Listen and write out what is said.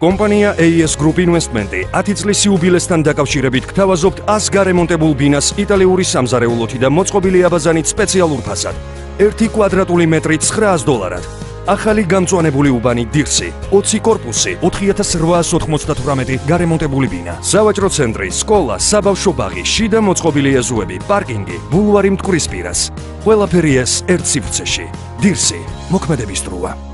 კომპანია AES Group Investment-ი 10 წლის იუბილესთან დაკავშირებით გთავაზობთ 100 გარემონტებულ ბინას იტალიური სამზარეულოთი და მოწყობილი აბაზანით სპეციალურ ფასად. 1 კვადრატული მეტრი $900. ახალი გამწვანებული უბანი Dirsi, 20 კორპუსი, 4898 გარემონტებული ბინა. სავაჭრო ცენტრი, სკოლა, საბავშვო ბაღი, შიდა მოწყობილი ეზოები, პარკინგი, ბულვარი მტკვრის პირას. ყველაფერი ეს ერთ სივრცეში. Dirsi, მოქმედების დროა.